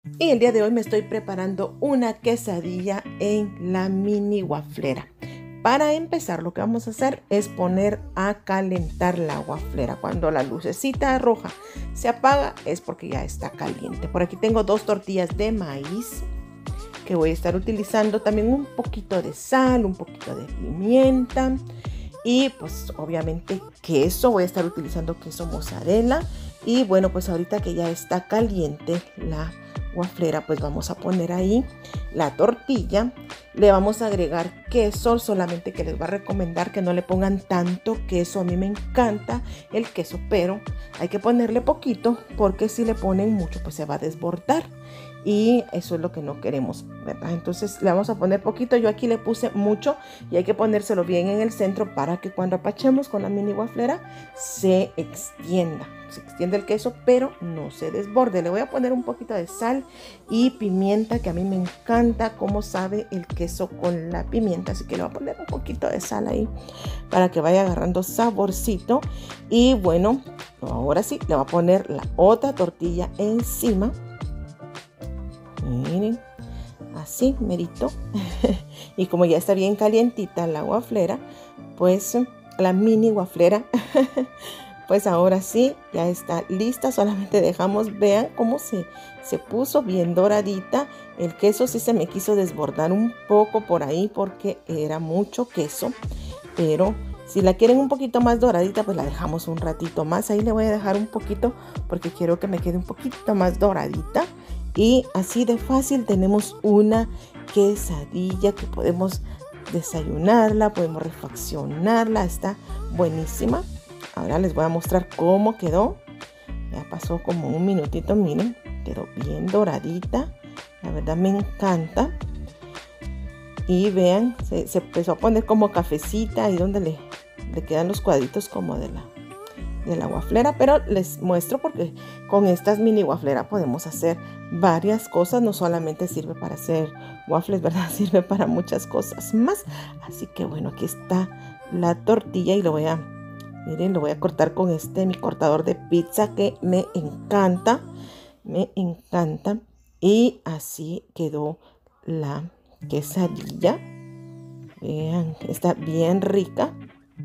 Y el día de hoy me estoy preparando una quesadilla en la mini waflera. Para empezar, lo que vamos a hacer es poner a calentar la waflera. Cuando la lucecita roja se apaga es porque ya está caliente. Por aquí tengo 2 tortillas de maíz que voy a estar utilizando. También un poquito de sal, un poquito de pimienta y pues obviamente queso. Voy a estar utilizando queso mozzarella. Y bueno, pues ahorita que ya está caliente la waflera, pues vamos a poner ahí la tortilla. Le vamos a agregar queso, solamente que les voy a recomendar que no le pongan tanto queso. A mí me encanta el queso, pero hay que ponerle poquito porque si le ponen mucho pues se va a desbordar y eso es lo que no queremos, ¿verdad? Entonces le vamos a poner poquito. Yo aquí le puse mucho y hay que ponérselo bien en el centro para que cuando apachemos con la mini waflera se extienda el queso, pero no se desborde. Le voy a poner un poquito de sal y pimienta, que a mí me encanta cómo sabe el queso con la pimienta, así que le voy a poner un poquito de sal ahí para que vaya agarrando saborcito. Y bueno, ahora sí, le voy a poner la otra tortilla encima. Miren, así merito. Y como ya está bien calientita la waflera, pues la mini waflera pues ahora sí, ya está lista. Solamente dejamos, vean cómo se puso bien doradita. El queso sí se me quiso desbordar un poco por ahí porque era mucho queso. Pero si la quieren un poquito más doradita, pues la dejamos un ratito más. Ahí le voy a dejar un poquito porque quiero que me quede un poquito más doradita. Y así de fácil tenemos una quesadilla que podemos desayunarla, podemos refaccionarla. Está buenísima. Ahora les voy a mostrar cómo quedó. Ya pasó como un minutito, miren, quedó bien doradita. La verdad me encanta. Y vean, se empezó a poner como cafecita ahí donde le quedan los cuadritos como de la waflera. Pero les muestro porque con estas mini wafleras podemos hacer varias cosas. No solamente sirve para hacer waffles, ¿verdad? Sirve para muchas cosas más. Así que bueno, aquí está la tortilla y miren, lo voy a cortar con mi cortador de pizza que me encanta. Me encanta. Y así quedó la quesadilla. Vean, está bien rica.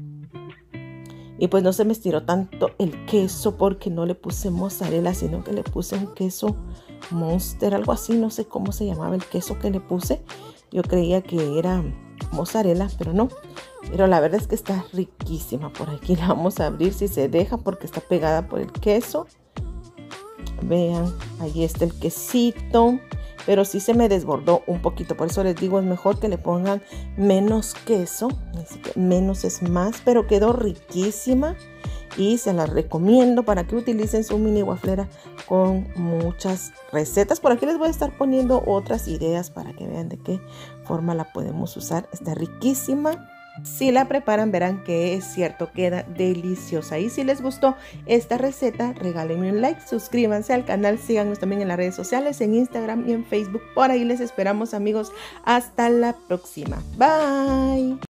Y pues no se me estiró tanto el queso porque no le puse mozzarella, sino que le puse un queso Monster, algo así. No sé cómo se llamaba el queso que le puse. Yo creía que era mozzarella, pero no. Pero la verdad es que está riquísima. Por aquí la vamos a abrir si se deja porque está pegada por el queso. Vean, ahí está el quesito. Pero sí se me desbordó un poquito. Por eso les digo, es mejor que le pongan menos queso. Así que menos es más. Pero quedó riquísima. Y se las recomiendo para que utilicen su mini waflera con muchas recetas. Por aquí les voy a estar poniendo otras ideas para que vean de qué forma la podemos usar. Está riquísima. Si la preparan verán que es cierto, queda deliciosa. Y si les gustó esta receta, regálenme un like, suscríbanse al canal, síganos también en las redes sociales, en Instagram y en Facebook. Por ahí les esperamos, amigos. Hasta la próxima. Bye.